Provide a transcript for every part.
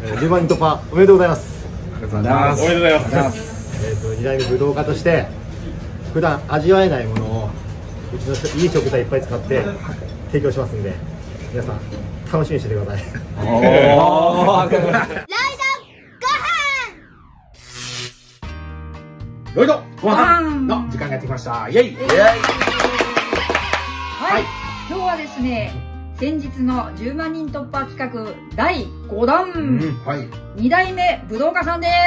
10万人突破おめでとうございます。 ありがとうございます。 おめでとうございます。 2代目武道家として普段味わえないものをうちのいい食材いっぱい使って提供しますんで、皆さん楽しみにしててください。 ロイドご飯の時間がやってきました。イェイイェイ。 はい、今日はですね、先日の10万人突破企画第5弾、2代目武道家さんです。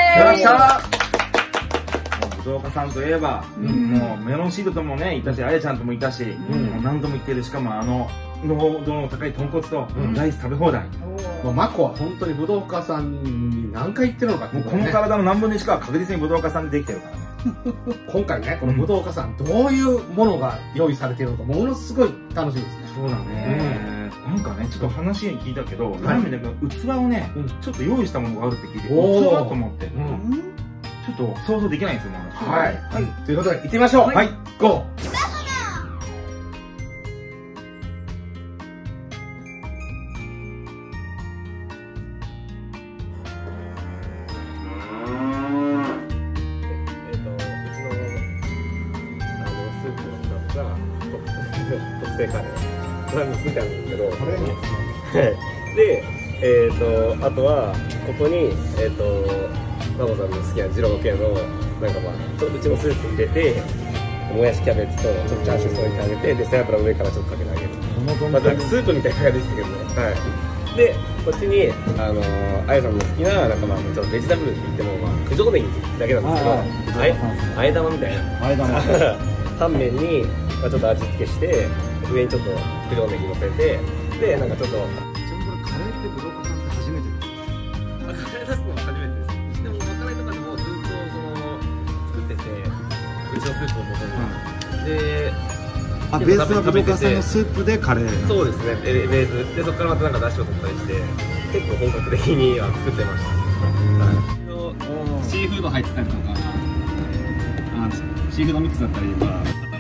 武道家さんといえば、もうメロンシートともねいたし、あやちゃんともいたし、もう何度も言ってる。しかも濃度の高い豚骨とライス食べ放題。 マコは本当に武道家さんに何回行ってるのかっていう、 この体の何分の1かは確実に武道家さんでできてるからね。 今回ね、この武道家さんどういうものが用意されているのかものすごい楽しみですね。 そうだね。なんかね、ちょっと話に聞いたけど、ラーメンで器をね、ちょっと用意したものがあるって聞いて、器と思って、ちょっと想像できないんですよ、 はい。ということで行ってみましょう。はい、ゴー。 特製カレーこれ作ってあるんですけど、で、あとはここにマコさんの好きな二郎系のなんかうちのスープ入れて、もやしキャベツとちょっとチャーシュー添えてあげて、で背脂上からちょっとかけてあげる。なんかスープみたいな感じですけどね。はい。でこっちにあやさんの好きななんかちょっとベジタブルって言っても九条ネギだけなんですけど、あえ玉みたいなタンメンにちょっと味付けして、上にちょっと九条ネギ乗せて、でなんかちょっと。 ちなみにこれカレーって武道家さんって初めてですか？ カレー出すのは初めてです。でもまかないとかでもずっと作ってて、うちのスープを元に。で、 ベースは武道家さんのスープでカレー。 そうですね。ベースでそこからまたなんか出汁を取ったりして、結構本格的には作ってました。 シーフード入ってたりとか、シーフードミックスだったりとか、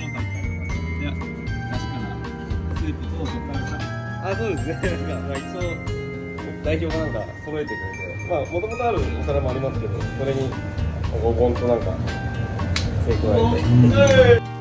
そうですね。なんか一応代表がなんか揃えてくれて、もともとあるお皿もありますけど、それにお盆となんか付け加えて。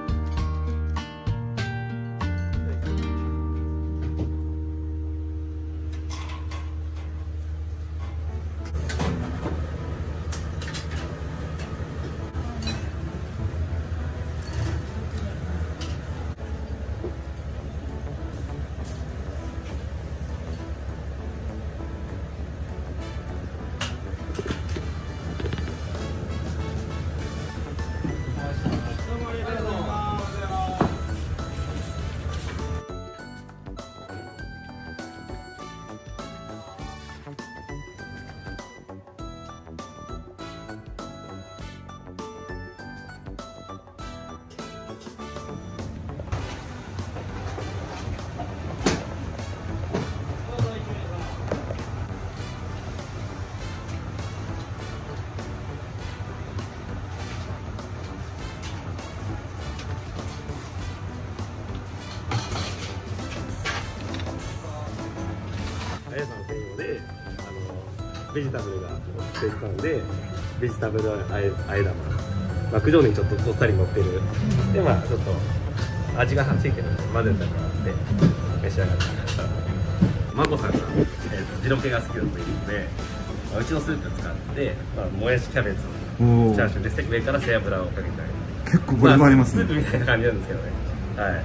あやさん専用でベジタブルが作ってたんで、ベジタブルあえ玉、九条ネギちょっとどっさり乗ってる。でちょっと味がついてるんで混ぜてもらって召し上がってください。マコさんが二郎系が好きだというので、うちのスープ使ってもやしキャベツのチャーシューで上から背脂をかけてあげる。 結構ボリュームありますね。 スープみたいな感じなんですけどね。はい。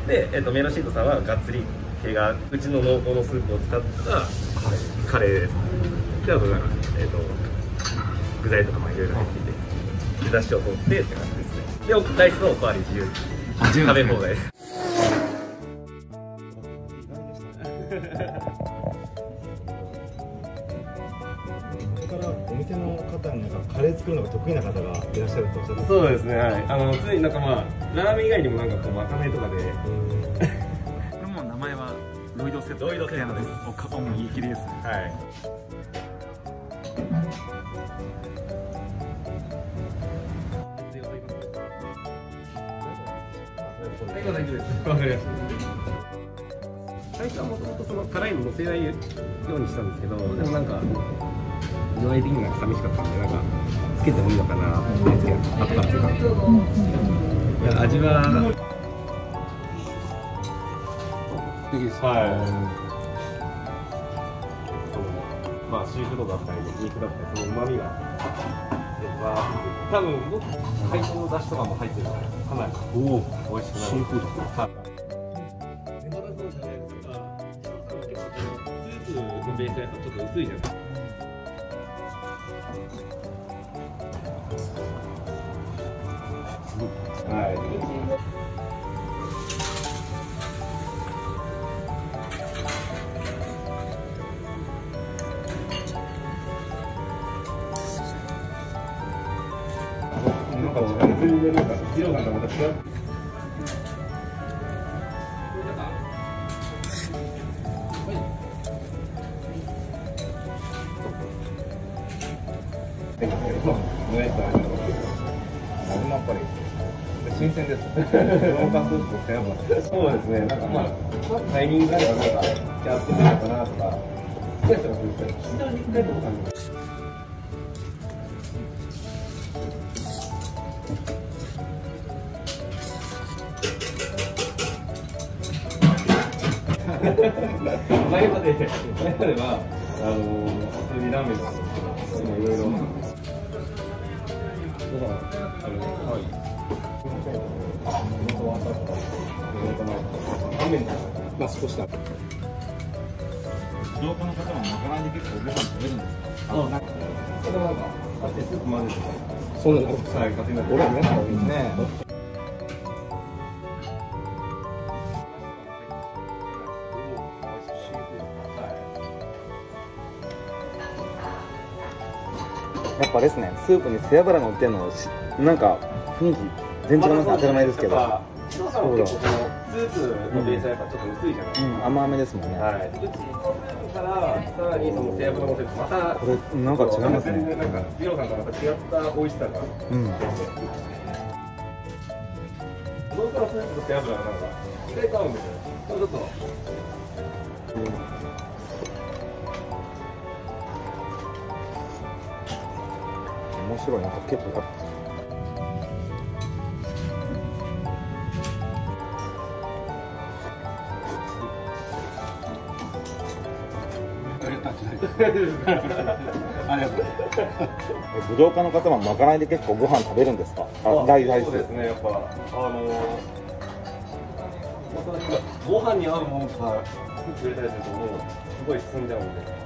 でメロシートさんはがっつり系がうちの濃厚のスープを使ったカレーです。であとなんか具材とかいろいろ入っていて、だしを取ってって感じですね。でライスのおかわり自由食べ放題です。 ここからお店の方にカレー作るのが得意な方がいらっしゃるとおっしゃって。 そうですね。はい。常になんかラーメン以外にもなんかまかないとかで。 これも名前はロイドセット。ロイドセットです。主に言い切りですね。 はい。大丈夫です。わかりました。 最初はもともとその辛いの乗せないようにしたんですけど、でもなんか具合的には寂しかったんで、なんかつけてもいいのかなってつけあったんですよ。いや味はまあシーフードだったり肉だったり、その旨味が多分僕海藻の出汁とかも入ってるのでかなり美味しくなる。シーフード。ネバラゾーンじゃないですか。スープのベースやとちょっと薄いじゃないですか。全然なんか色がまた違う。やっぱり新鮮です。そうですね。なんかまあタイミングがあればなんかやってみようかなとか。好きな人がするんですけど、非常に一回とか感じ。前までは普通にラーメンなんですけど、今いろいろラーメンが少しだ。 農家の方もまかないで結構ご飯食べるんですか？ これはなんかスープ混ぜてそうなんです。はい、勝手にこれ皆さん多いですね。 やっぱですね、スープに背脂乗ってるのなんか雰囲気全然違いますね。当たり前ですけど、 そうだ。スープのベースはやっぱちょっと薄いじゃないですか。 甘めですもんね。 はい。うちからさらにその背脂乗せてまたこれなんか違いますね。 全然なんかビロさんとまた違った美味しさが。どうからスープと背脂がなんか意外と合うんですよ。ちょっと。 面白い。なんか結構武道家の方はまかないで結構ご飯食べるんですか？大好きですね。やっぱご飯に合うものとか作ってくれたりするともうすごい進んじゃうんで。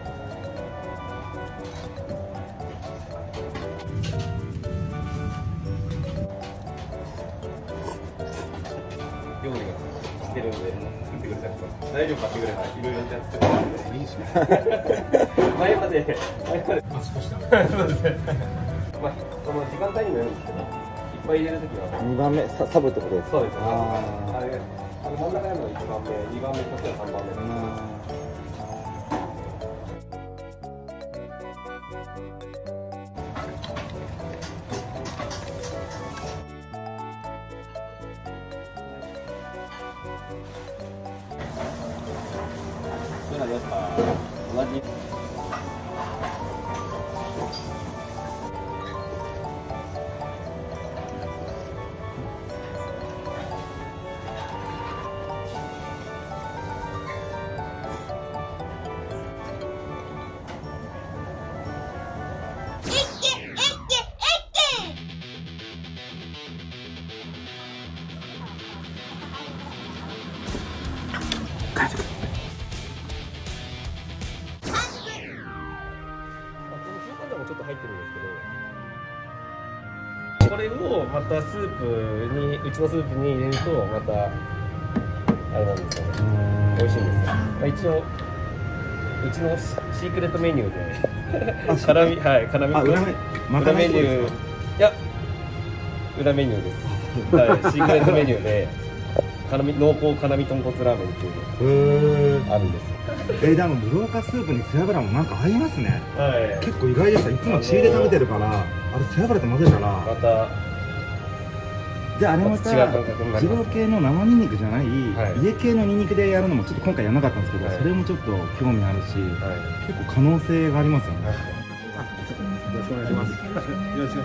料理がしてるんで作ってくれたりとか、材料買ってくれたらいろいろやってくれるんでいいですね。前まで少しだ。まあその時間帯にもよるんですけど、いっぱい入れるときは 2番目サブってことですか？ そうですね。あれ真ん中やるのが1番目、2番目としては3番目。やっぱ同じ。ちょっと入ってるんですけど、これをまたスープにうちのスープに入れるとまたあれなんですよね。美味しいんですよ。まあ、一応うちのシークレットメニューで辛み裏メニューいや裏メニューです。はい、シークレットメニューで濃厚辛み豚骨ラーメンっていうのがあるんですよ。 でも武道家スープに背脂もなんか合いますね。 はい。 結構意外でした。いつも血で食べてるから、あれ背脂と混ぜたらまたであれまた違う感覚になります二郎系の生ニンニクじゃない、 はい、 家系のニンニクでやるのもちょっと今回やらなかったんですけど、はい、それもちょっと興味あるし、はい、結構可能性がありますよね。よろしくお願いします。よろしくお願いします。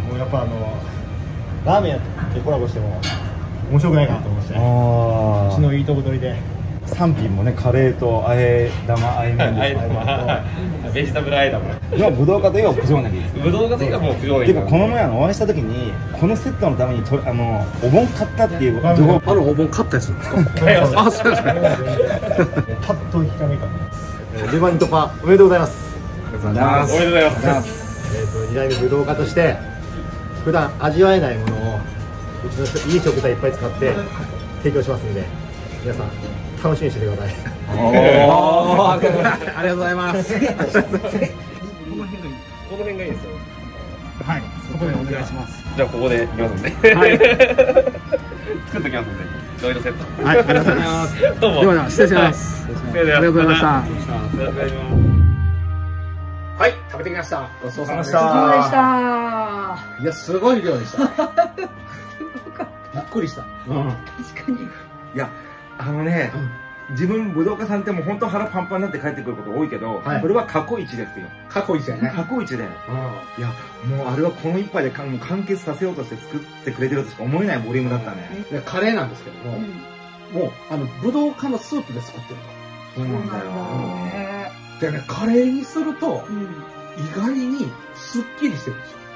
もうやっぱラーメンやってコラボしても面白くないかなと思いまして、うちのいいとこ取りで 3品もね、カレーとあえ玉、あえ麺ですとベジタブルあえ玉。 今ぶどうかといえば九条ネギです。 ぶどうかといえばもう九条ネギ。 でもこの前お会いした時にこのセットのためにお盆買ったっていう情報。 お盆買ったやつなんですか？あ、そうですね。 パッとひかめかった。10万人突破おめでとうございます。 おめでとうございます。 2代目ぶどう家として普段味わえないものをうちのいい食材いっぱい使って提供しますんで、皆さん楽しみにしててください。 ありがとうございます。 この辺がいいですよ。 はい、そこでお願いします。 じゃあここでいきますんで。はい。作ってきますんで。ロイドセット。 はい、ありがとうございます。どうも。では失礼します。ありがとうございました。 はい、食べてきました。ごちそうさまでしそうでた。 した。 いや、すごい量でした。びっくりした。 確かに。 いや、自分武道家さんってもう本当腹パンパンになって帰ってくること多いけど、これは過去一ですよ。 過去一だよね。 過去一だよ。いや、もうあれはこの一杯で完結させようとして作ってくれてるとしか思えないボリュームだったね。 カレーなんですけども、もう武道家のスープで作ってると。そうなんだよ。 でね、カレーにすると意外にすっきりしてるんですよ。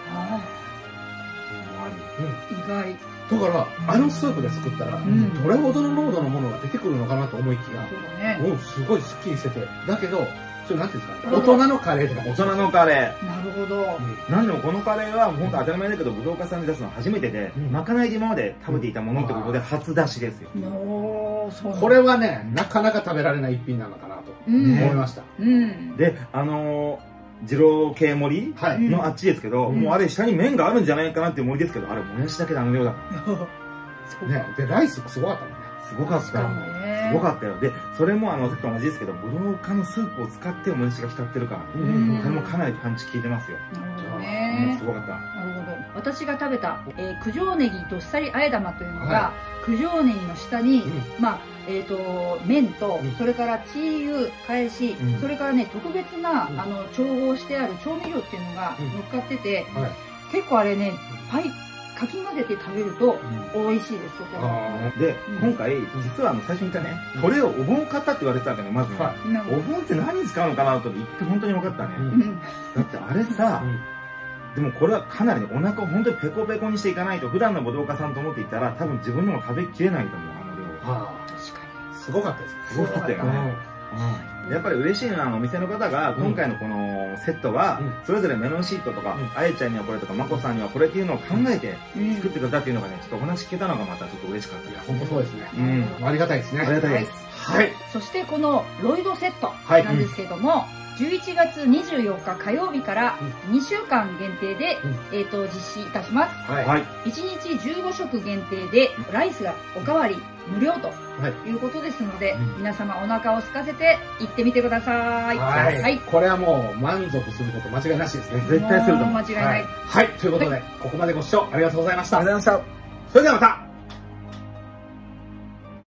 意外。 だからスープで作ったらどれほどの濃度のものが出てくるのかなと思いきや、もうすごいすっきりしてて、だけどちょっとなんていうんですかね、大人のカレーとか。 大人のカレー。なるほど。 なんでもこのカレーは本当当たり前だけど武道家さんで出すのは初めてで、まかないで今まで食べていたものってことで初出しですよ。 これはね、なかなか食べられない一品なのかなと思いました。 で、二郎系盛りのあっちですけど、もうあれ下に麺があるんじゃないかなっていう盛りですけど、あれもやしだけで量だからね。でライスすごかったもんね。 すごかった。すごかったよ。で、それもさっきと同じですけど、武道家のスープを使ってもやしが浸ってるから、これもかなりパンチ効いてますよ。 なるほどね。 すごかった。 なるほど。私が食べた九条ネギどっさりあえ玉というのが、九条ネギの下に麺と、それからチー油返し、それからね特別な調合してある調味料っていうのが乗っかってて、結構あれねかき混ぜて食べると美味しいです。とても。 で、今回実は最初に言ったね、これをお盆買ったって言われてたわけね。まずお盆って何に使うのかなと言って本当に分かったね。だってあれさ、でもこれはかなりお腹を本当にペコペコにしていかないと、普段の武道家さんと思っていたら多分自分でも食べきれないと思う。 確かにすごかったです。 すごかったよね。やっぱり嬉しいのはお店の方が今回のこのセットはそれぞれメロンシートとか、あえちゃんにはこれとかまこさんにはこれっていうのを考えて作ってくれたっていうのがね、ちょっとお話聞けたのがまたちょっと嬉しかった。いや本当そうですね。ありがたいですね。 ありがたいです。 はい。そしてこのロイドセットなんですけども、11月24日火曜日から2週間限定で実施いたします。1日15食限定でライスがおかわり無料ということですので、皆様お腹を空かせて行ってみてください。 はい。これはもう満足すること間違いなしですね。 絶対すると思う。 間違いない。 はい。ということで、ここまでご視聴ありがとうございました。ありがとうございました。それではまた